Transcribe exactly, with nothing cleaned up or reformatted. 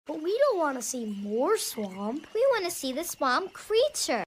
But we don't want to see more swamp. We want to see the swamp creature.